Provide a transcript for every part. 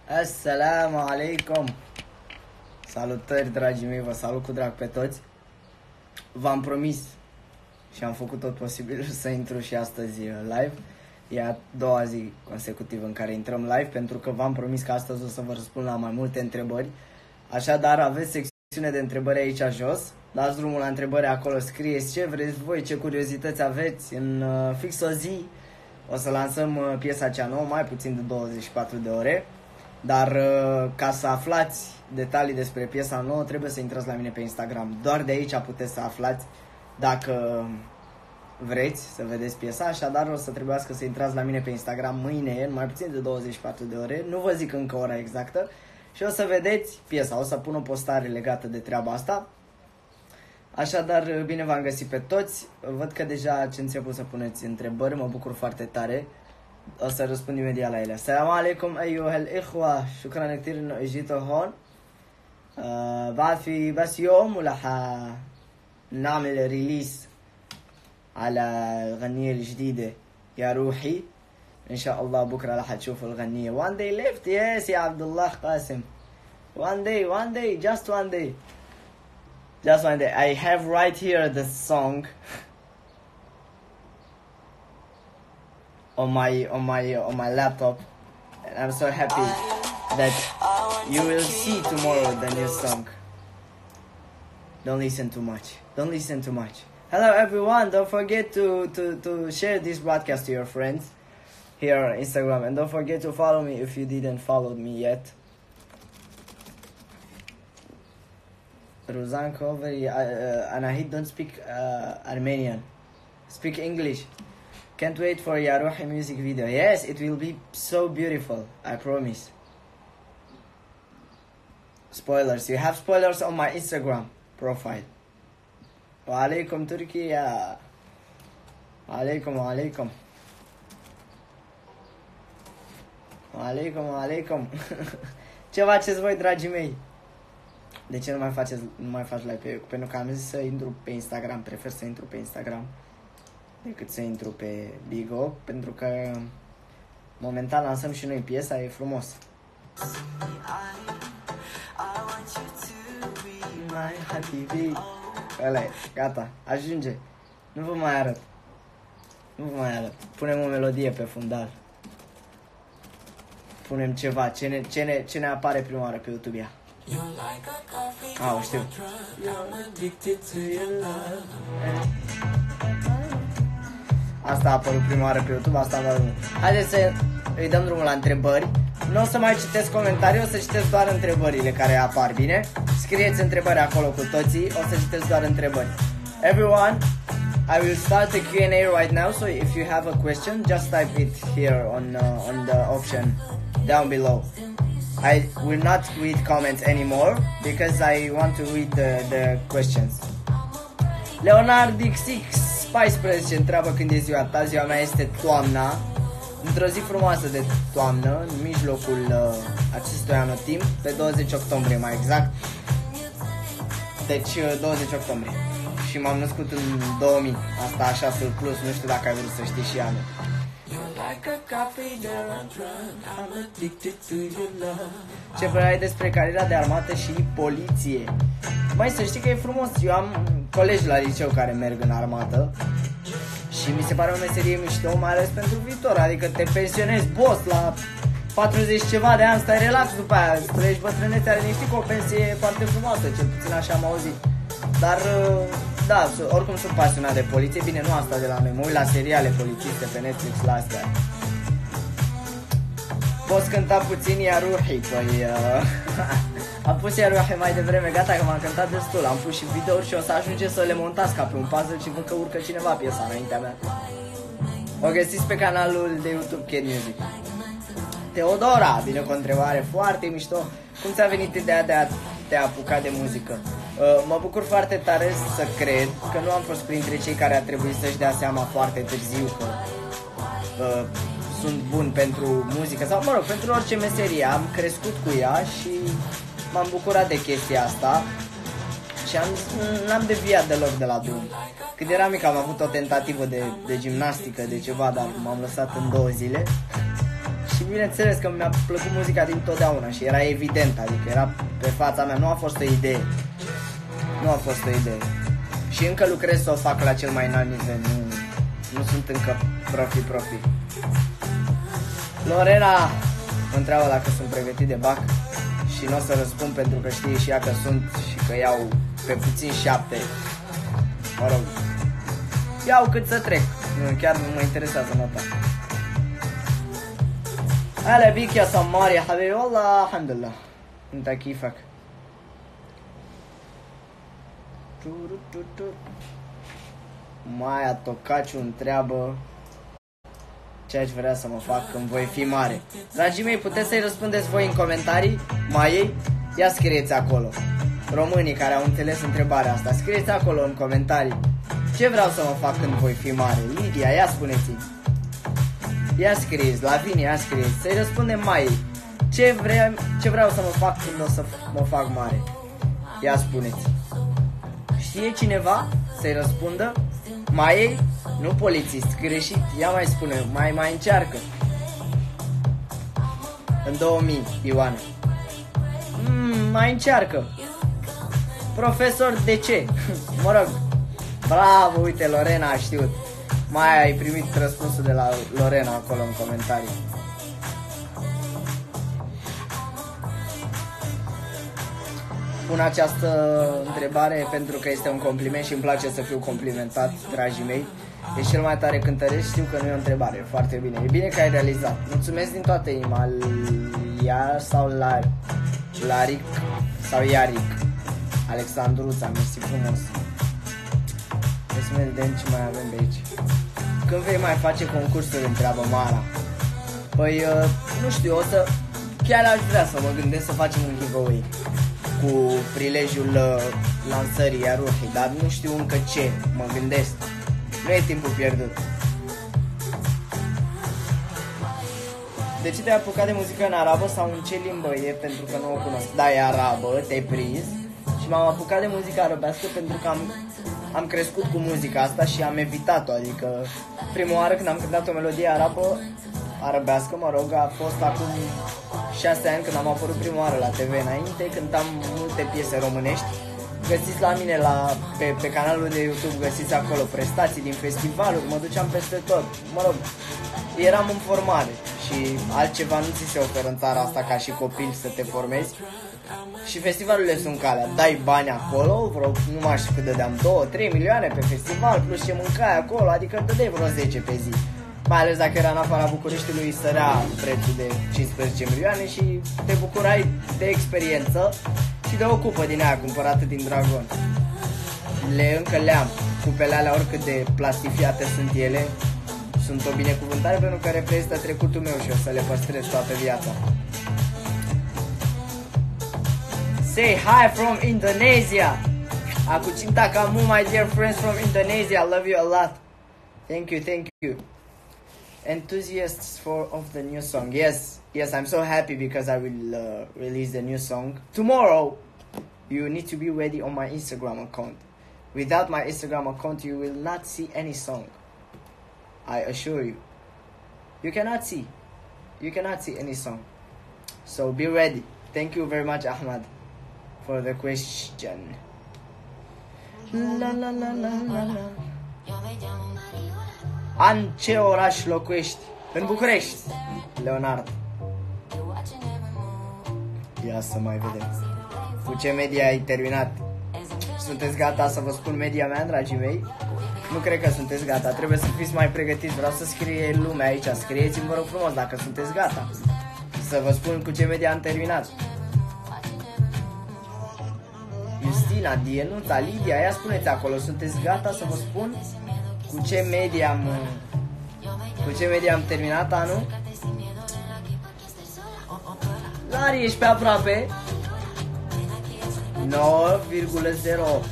Assalamu alaikum. Salutări, dragii mei, vă salut cu drag pe toți. V-am promis și am făcut tot posibil să intru și astăzi live. E a doua zi consecutivă în care intrăm live, pentru că v-am promis că astăzi o să vă răspund la mai multe întrebări. Așadar, aveți secțiune de întrebări aici jos. Dați drumul la întrebări acolo, scrieți ce vreți voi, ce curiozități aveți. În fix o zi o să lansăm piesa cea nouă, mai puțin de 24 de ore. Dar ca să aflați detalii despre piesa nouă, trebuie să intrați la mine pe Instagram. Doar de aici puteți să aflați dacă vreți să vedeți piesa. Așadar o să trebuiască să intrați la mine pe Instagram mâine, în mai puțin de 24 de ore. Nu vă zic încă ora exactă. Și o să vedeți piesa. O să pun o postare legată de treaba asta. Așadar, bine v-am găsit pe toți. Văd că deja ați început să puneți întrebări. Mă bucur foarte tare. O să răspund imediat la ele. Assalamu alaikum أيها الإخوة. شكرا كثير إنه اجيتوا هون. بعد في بس يوم وراح نعمل ريليس على الغنية الجديدة يا روحي. إن شاء الله بكرة راح تشوفوا الغنية. One day left. Yes يا عبد الله قاسم. One day, just one day. Just one day. I have right here the song on my laptop, and I'm so happy that you will see tomorrow the new song. Don't listen too much. Don't listen too much. Hello everyone. Don't forget to share this broadcast to your friends here on Instagram, and don't forget to follow me if you didn't follow me yet. Ruzan Koveri, Anahid don't speak Armenian. Speak English. Can't wait for Yaruhi music video. Yes, it will be so beautiful. I promise. Spoilers. You have spoilers on my Instagram profile. Wa alaikum Turkiya. Alaikum. Alaikum. Ce faceți voi, dragii mei? De ce nu mai faci live pe... Pentru că am zis să intru pe Instagram. Prefer să intru pe Instagram decât să intru pe Bigo, pentru că momentan lansăm și noi piesa, e frumos. Ăla e, gata, ajunge. Nu vă mai arăt. Punem o melodie pe fundal. Punem ceva, ce ne apare prima oară pe YouTube. O știu. Asta a apărut prima oară pe YouTube, asta am dat drumul. Haideți să îi dăm drumul la întrebări. Nu o să mai citesc comentarii, o să citesc doar întrebările care apar, bine? Scrieți întrebări acolo cu toții, o să citesc doar întrebări. Everyone, I will start the Q&A right now, so if you have a question, just type it here on the option down below. I will not read comments anymore because I want to read the questions. Leonard XX 14 întreabă când e ziua ta. Ziua mea este toamna, într-o zi frumoasă de toamnă, în mijlocul acestui anotimp, pe 20 octombrie mai exact. Deci 20 octombrie. Și m-am născut în 2000. Asta așa surplus, nu știu dacă ai vrut să știi și anul. Ce părere ai despre cariera de armată și poliție? Mai să știi că e frumos. Eu am colegi la liceu care merg în armată și mi se pare o meserie mișto, mai ales pentru viitor. Adică te pensionezi, boss, la 40 ceva de ani, stai relax, după aia trăiești bătrânețea liniștit cu o pensie foarte frumoasă, cel puțin așa am auzit. Dar da, oricum sunt pasionat de poliție. Bine, nu asta de la noi, mă uit la seriale polițiste pe Netflix, la astea. Poți cânta puțin Yaruhi? Păi am pus Yaruhi mai devreme, gata că m-am cântat destul. Am pus și videouri și o să ajunge să le montați ca pe un puzzle și văd că urcă cineva piesa înaintea mea. O găsiți pe canalul de YouTube Kid Music. Teodora vine cu o întrebare foarte mișto. Cum ți-a venit ideea de a te apuca de muzică? Mă bucur foarte tare să cred că nu am fost printre cei care a trebuit să-și dea seama foarte târziu că sunt bun pentru muzică sau, mă rog, pentru orice meserie. Am crescut cu ea și m-am bucurat de chestia asta și n-am deviat deloc de la drum. Când eram mic am avut o tentativă de gimnastică, de ceva, dar m-am lăsat în 2 zile. Și bineînțeles că mi-a plăcut muzica din totdeauna și era evident, adică era pe fața mea, nu a fost o idee. Nu a fost o idee. Și încă lucrez să o fac la cel mai înalt nivel, nu sunt încă profi. Lorena mă întreabă dacă sunt pregătit de BAC și nu o să răspund pentru că știe și ea că sunt și că iau pe puțin 7. Mă rog, iau cât să trec, chiar nu mă interesează nota. هلا بيك يا سمار يا حبيبي والله الحمد لله انت كيفك Maia Tocaciu întreabă ce aș vrea să mă fac când voi fi mare. Dragii mei, puteți să-i răspundeți voi în comentarii Maiei? Ia scrieți acolo. Românii care au înțeles întrebarea asta, scrieți acolo în comentarii ce vreau să mă fac când voi fi mare. Lidia, ia spuneți-mi. Ia scrieți, Lavinia, ia scrieți. Să-i răspundem Maiei. Ce vreau să mă fac când o să mă fac mare? Ia spuneți. Știe cineva să-i răspundă? Maiei? Nu polițist, greșit. Ia mai spune, mai încearcă. În 2000, Ioana. Mai încearcă. Profesor, de ce? Mă rog. Bravo, uite, Lorena a știut. Mai ai primit răspunsul de la Lorena acolo în comentarii. Pun această întrebare pentru că este un compliment și îmi place să fiu complimentat, dragii mei. E cel mai tare cântăresc, știu că nu e o întrebare. Foarte bine, e bine că ai realizat. Mulțumesc din toată inima. Iar sau Laric sau Iaric Alexandruța, mersi frumos. Hai să vedem ce mai avem de aici. Când vei mai face concursuri, întreabă Mara. Păi, nu știu, chiar aș vrea să mă gândesc să facem un giveaway cu prilejul lansării Aruhi, dar nu știu încă ce, mă gândesc. Nu e timpul pierdut. De ce te-ai apucat de muzică în arabă sau în ce limbă e, pentru că nu o cunosc? Da, e arabă, te-ai prins. Și m-am apucat de muzică arabească pentru că am crescut cu muzica asta și am evitat-o, adică prima oară când am cântat o melodie arabească, mă rog, a fost acum 6 ani când am apărut prima oară la TV. Înainte cântam multe piese românești. Găsiți la mine pe canalul de YouTube, găsiți acolo prestații din festivaluri, mă duceam peste tot. Mă rog, eram în formare și altceva nu ți se oferă în țara asta ca și copil să te formezi. Și festivalurile sunt calea, dai bani acolo, nu mai știu cât dădeam, 2-3 milioane pe festival, plus ce mâncai acolo, adică dădeai vreo 10 pe zi. Mai ales dacă era în afara Bucureștiului, sărea prețul de 15 milioane și te bucurai de experiență și de o cupă din aia cumpărată din Dragon. Încă le-am, cupele alea, oricât de plastifiate sunt ele, sunt o binecuvântare pentru că reprezintă trecutul meu și o să le păstrez toată viața. Say hi from Indonesia. Aku cinta kamu, my dear friends from Indonesia. I love you a lot. Thank you. Enthusiasts of the new song. Yes, I'm so happy because I will release the new song tomorrow. You need to be ready on my Instagram account. Without my Instagram account, you will not see any song. I assure you. You cannot see any song. So be ready. Thank you very much, Ahmad, for the question. La la la la la la. În ce oraș locuiești? În București, Leonard. Ia să mai vedem. Cu ce media ai terminat? Sunteți gata să vă spun media mea, dragii mei? Nu cred că sunteți gata, trebuie să fiți mai pregătiți. Vreau să scrie lumea aici, scrieți-mi, vă rog frumos, dacă sunteți gata să vă spun cu ce media am terminat. Justina, Dienuța, Lidia, ia spuneți acolo, sunteți gata să vă spun cu ce media am terminat anul? Lari, ești pe aproape. 9,0.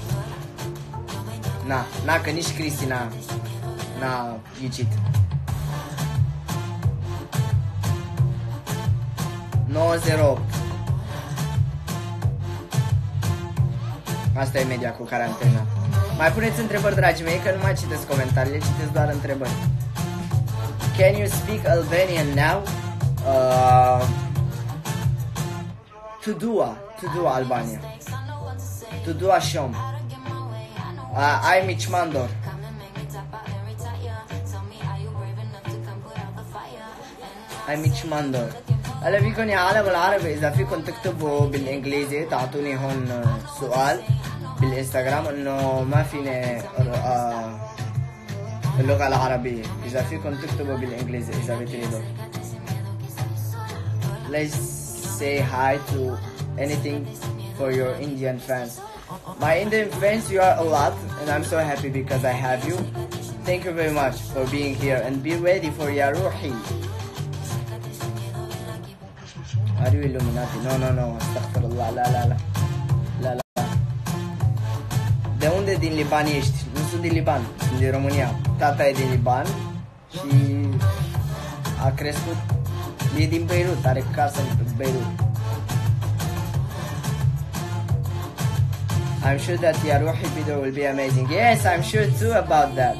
Na, că nici Cristina n-a ghicit. 9,08. Asta e media cu care am terminat. Mai puneți întrebări, dragii mei, că nu mai citesc comentariile, citesc doar întrebări. Can you speak Albanian now? Tudua Albania. Tudua Shom. Aimic Mandor. Aimic Mandor. هلا فيكم يا عالم العربي، إذا فيكم تكتبوا بالإنجليزي تعطوني هون سؤال بالإنستغرام إنه ما فيني اللغة العربية، إذا فيكم تكتبوا بالإنجليزي إذا بتريدوا. Let's say hi to anything for your Indian fans. My Indian fans, you are a lot, and I'm so happy because I have you. Thank you very much for being here, and be ready for Ya Ruhi. Are you Illuminati? No, astaghfirullah, la. De unde din Liban ești? Nu sunt din Liban, sunt din România. Tata e din Liban și a crescut, e din Beirut, are casă în Beirut. I'm sure that Ya Ruhi video will be amazing. Yes, I'm sure too about that.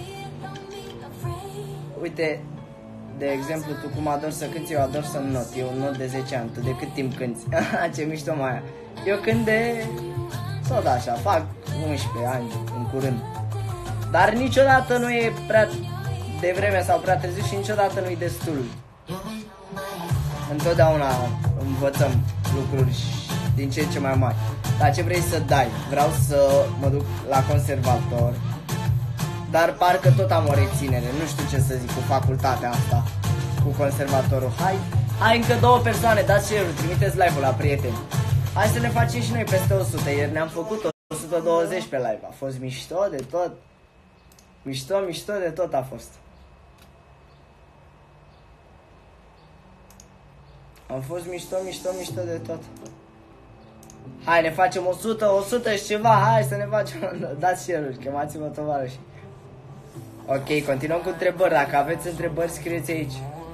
Uite, de exemplu, tu cum adori să cânti, eu ador să not. Eu not de 10 ani, tu de cât timp cânti? Ce mișto mai aia. Eu cânt de... tot așa, fac 11 ani în curând. Dar niciodată nu e prea devreme sau prea târziu și niciodată nu e destul. Întotdeauna învățăm lucruri din ce în ce mai mari. Dar ce vrei să dai? Vreau să mă duc la conservator, dar parcă tot am o reținere, nu știu ce să zic cu facultatea asta, cu conservatorul. Hai încă 2 persoane, dați share-ul, trimiteți live-ul la prieteni. Hai să ne facem și noi peste 100, ieri ne-am făcut 120 pe live, a fost mișto de tot. Mișto de tot a fost. Am fost mișto de tot. Hai, ne facem 100 și ceva, hai să ne facem, dați share-uri, chemați-mă tovarăși. Ok, continuăm cu întrebări, dacă aveți întrebări scrieți aici.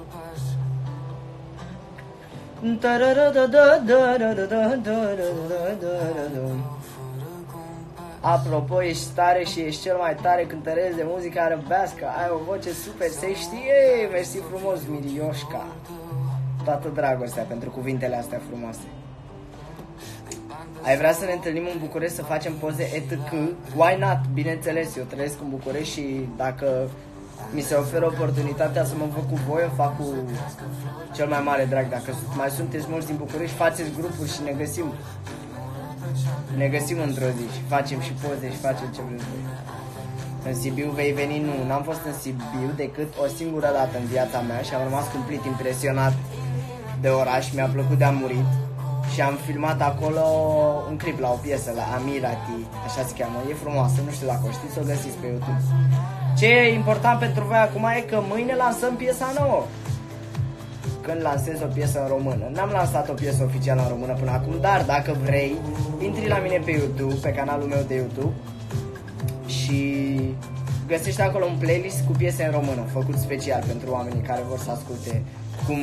Apropo, ești tare și ești cel mai tare cântăresc de muzica arăbească, ai o voce super, se știe, mersi frumos, Mirioșca. Toată dragostea pentru cuvintele astea frumoase. Ai vrea să ne întâlnim în București să facem poze etc? Why not? Bineînțeles, eu trăiesc în București și dacă mi se oferă oportunitatea să mă văd cu voi, o fac cu cel mai mare drag. Dacă mai sunteți mulți din București, faceți grupuri și ne găsim. Ne găsim într-o zi și facem și poze și facem ce vreți voi. În Sibiu vei veni? Nu, n-am fost în Sibiu decât o singură dată în viața mea și am rămas complet impresionat de oraș, mi-a plăcut de a murit. Și am filmat acolo un clip la o piesă, la Amirati, așa se cheamă, e frumoasă, nu știu dacă o știți, o găsiți pe YouTube. Ce e important pentru voi acum e că mâine lansăm piesa nouă. Când lansez o piesă în română. N-am lansat o piesă oficială în română până acum, dar dacă vrei, intri la mine pe YouTube, pe canalul meu de YouTube și găsești acolo un playlist cu piese în română, făcut special pentru oamenii care vor să asculte cum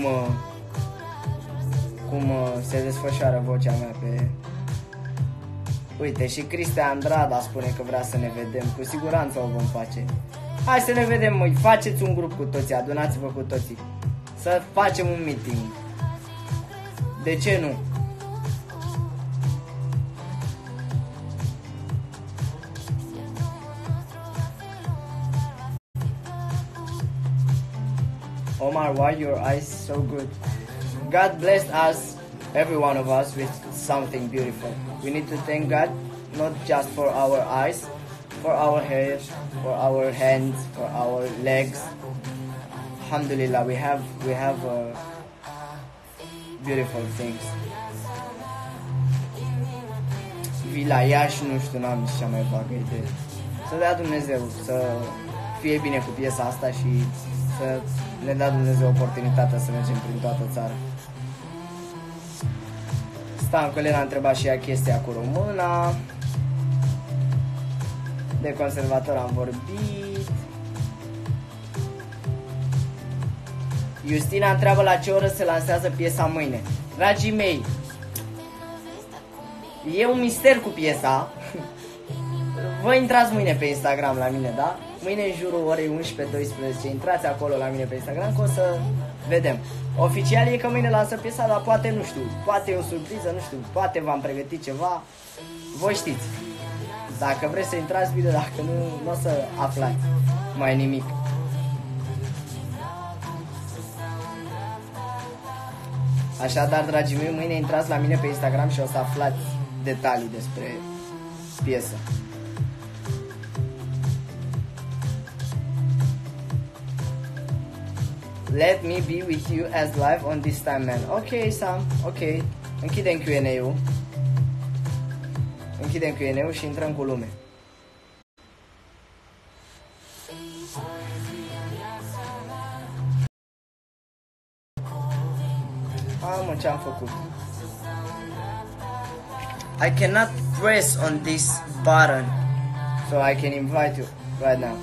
se desfășoară vocea mea pe... Uite, și Cristian Andrada spune că vrea să ne vedem. Cu siguranță o vom face. Hai să ne vedem, măi, faceți un grup cu toții, adunați-vă cu toții. Să facem un meeting. De ce nu? Omar, why your eyes so good? God blessed us, every one of us, with something beautiful. We need to thank God, not just for our eyes, for our hair, for our hands, for our legs. Alhamdulillah, we have beautiful things. Vila Iași, nu știu, n-am nici cea mai vagă idee. Să dea Dumnezeu să fie bine cu piesa asta și să ne dea Dumnezeu oportunitatea să mergem prin toată țara. Stan Colena a întrebat și ea chestia cu româna. De conservator am vorbit. Justina întreabă la ce oră se lansează piesa mâine. Dragii mei, e un mister cu piesa. Vă intrați mâine pe Instagram la mine, da? Mâine în jurul orei 11-12, intrați acolo la mine pe Instagram că Vedem. Oficial e că mâine lansă piesa, dar poate nu știu. Poate e o surpriză, nu știu. Poate v-am pregătit ceva. Voi știți. Dacă vreți să intrați bine, dacă nu o să aflați mai nimic. Așadar, dragii mei, mâine intrați la mine pe Instagram și o să aflați detalii despre piesă. Let me be with you as live on this time, man. Ok, Sam, ok. Închidem Q&A-ul. Închidem Q&A-ul și intrăm cu lume. Mă, ce-am făcut? I cannot press on this button, so I can invite you right now.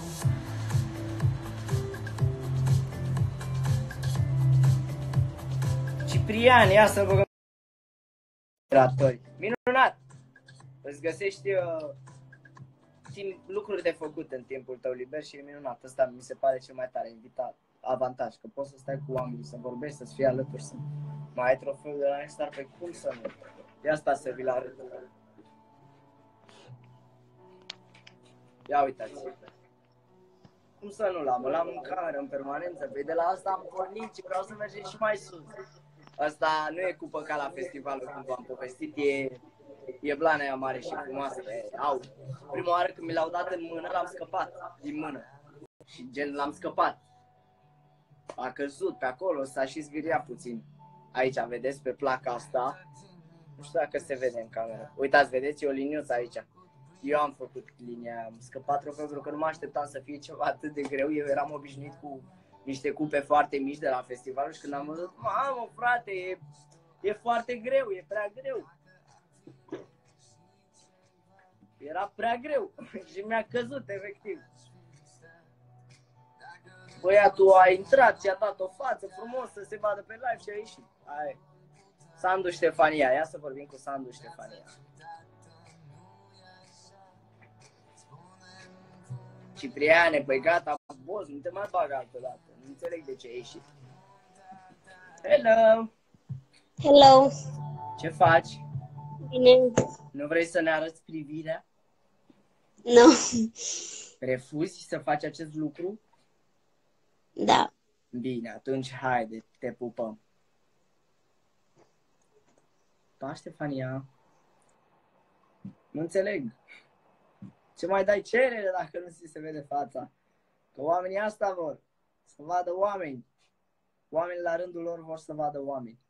Ciprian, ia să băgăm moderatori. Minunat! Îți găsești lucruri de făcut în timpul tău liber și e minunat. Asta mi se pare cel mai tare avantaj, că poți să stai cu oamenii, să vorbești, să-ți fii alături, să mai ai trofeul de la Nestar, pe cum să nu? De asta să vi-l arăt. Ia uitați. Cum să nu l-am? L-am în cameră, în permanență. Păi de la asta am pornit și vreau să mergem și mai sus. Asta nu e cupă ca la festivalul, cum v-am povestit, e blana aia mare și frumoasă. Au. Prima oară când mi l-au dat în mână, l-am scăpat din mână. Și gen l-am scăpat. A căzut pe acolo, s-a și zviriat puțin. Aici, vedeți, pe placa asta. Nu știu dacă se vede în cameră. Uitați, vedeți, e o liniuță aici. Eu am făcut linia, am scăpat trofeul pentru că nu mă așteptam să fie ceva atât de greu. Eu eram obișnuit cu niște cupe foarte mici de la festivalul și când am văzut, mamă, frate, e foarte greu, e prea greu. Era prea greu și mi-a căzut, efectiv. Băiatul a intrat, ți-a dat o față frumos să se vadă pe live și a ieșit. Hai. Sandu Ștefania, ia să vorbim cu Sandu Ștefania. Cipriane, băi gata, boss, nu te mai bag altă dată. Nu înțeleg de ce ai ieșit. Hello! Hello! Ce faci? Bine. Nu vrei să ne arăți privirea? Nu. Refuzi să faci acest lucru? Da. Bine, atunci haide, te pupăm. Pa, Ștefania. Nu înțeleg. Ce mai dai cerere dacă nu ți se vede fața? Că oamenii asta vor. Să vadă oameni. Oamenii la rândul lor vor să vadă oameni.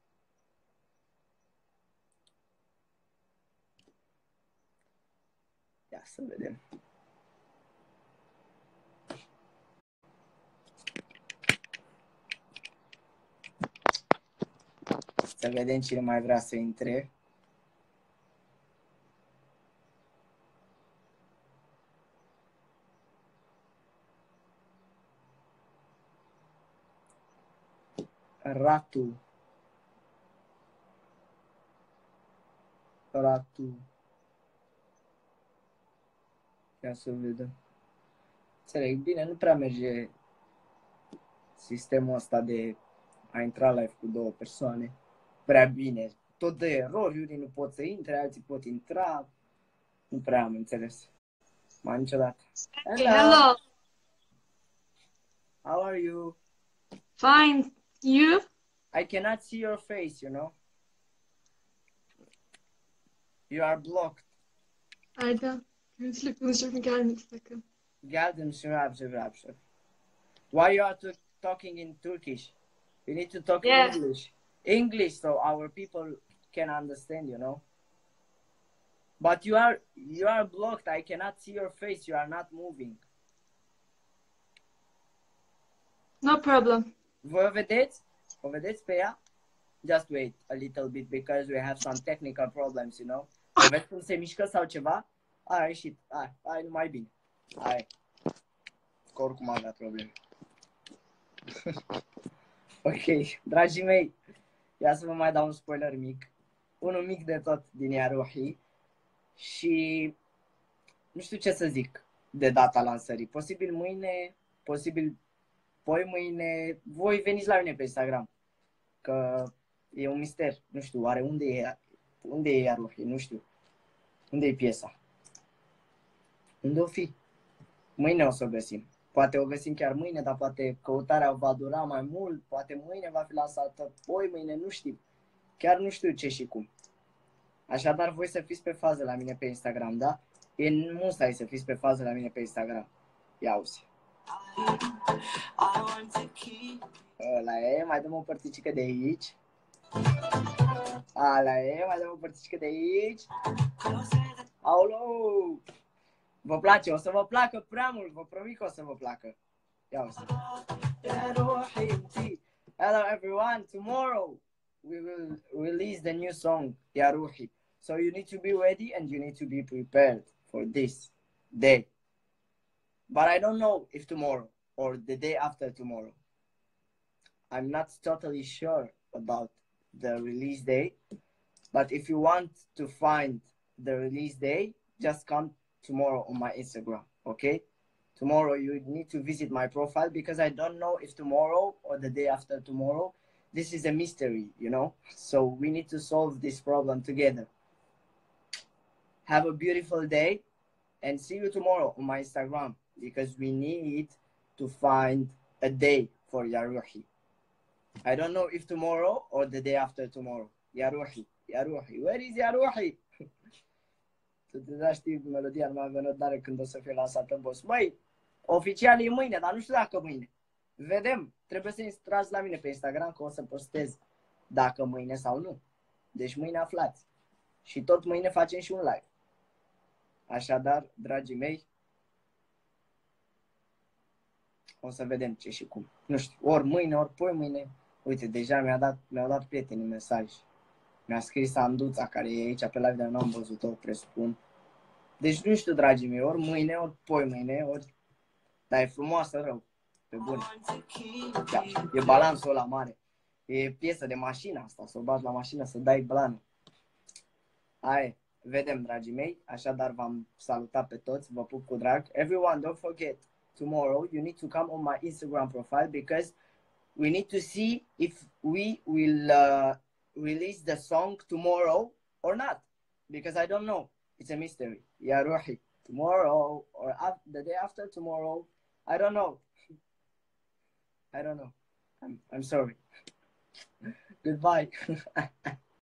Ia să vedem. Să vedem cine mai vrea să intre. Ratu. Ia să vedem. Înțeleg, bine, nu prea merge sistemul ăsta de a intra live cu două persoane prea bine. Tot de erori, unii nu pot să intre, alții pot intra. Nu prea am înțeles. Mai niciodată. Hello. How are you? Fine. You? I cannot see your face, you know. You are blocked. Ayda. Görüntülü konuşurken gelmedi sakın. Geldim şimdi. Why you are talking in Turkish? You need to talk in English. English, so our people can understand, you know. But you are blocked. I cannot see your face. You are not moving. No problem. Vă vedeți? O vedeți pe ea? Just wait a little bit because we have some technical problems, you know. Vedeți cum se mișcă sau ceva? A ieșit. Hai, numai bine. Hai. Că oricum avea probleme. Ok, dragii mei, ia să vă mai dau un spoiler mic. Unul mic de tot din Iaruhi. Și nu știu ce să zic de data lansării. Posibil mâine, poi mâine, voi veniți la mine pe Instagram, că e un mister, nu știu, oare unde e Yaruhi, nu știu, unde e piesa, unde o fi, mâine o să o găsim, poate o găsim chiar mâine, dar poate căutarea va dura mai mult, poate mâine va fi lansată, poi mâine, nu știu, chiar nu știu ce și cum. Așadar, voi să fiți pe fază la mine pe Instagram, da? E musai să fiți pe fază la mine pe Instagram. Ia uzi. Ăla e, mai dăm o părticică de aici. Ala e, mai dăm o părticică de aici. Aoleu! Vă place, o să vă placă prea mult, vă promit că o să vă placă. Ia uzi. Hello everyone, tomorrow we will release the new song, Yaruhi. So you need to be ready and you need to be prepared for this day. But I don't know if tomorrow or the day after tomorrow. I'm not totally sure about the release day. But if you want to find the release day, just come tomorrow on my Instagram, okay? Tomorrow you need to visit my profile because I don't know if tomorrow or the day after tomorrow. This is a mystery, you know? So we need to solve this problem together. Have a beautiful day and see you tomorrow on my Instagram because we need to find a day for Yaruhi. I don't know if tomorrow or the day after tomorrow. Yaruhi, Yaruhi, where is Yaruhi? Tu deja știi melodia, nu mai avem răbdare când o să fie lansată, boss. Măi, oficial e mâine, dar nu știu dacă mâine. Vedem, trebuie să intrați la mine pe Instagram că o să postez dacă mâine sau nu. Deci mâine aflați. Și tot mâine facem și un live. Așadar, dragii mei, o să vedem ce și cum. Nu știu, ori mâine, ori poi mâine. Uite, deja mi-au dat prietenii mesaj. Mi-a scris Anduța, care e aici pe live, dar nu am văzut-o, presupun. Deci nu știu, dragii mei, ori mâine, ori poi mâine, ori... Dar e frumoasă rău, pe bune. Da, e balansul ăla mare. E piesă de mașină asta, să o bagi la mașină, să dai blană. Aia, vedem, dragii mei. Așadar v-am salutat pe toți, vă pup cu drag. Everyone, don't forget, tomorrow you need to come on my Instagram profile because we need to see if we will release the song tomorrow or not. Because I don't know. It's a mystery. Yaruhi. Tomorrow or the day after tomorrow. I don't know. I don't know. I'm sorry. Goodbye.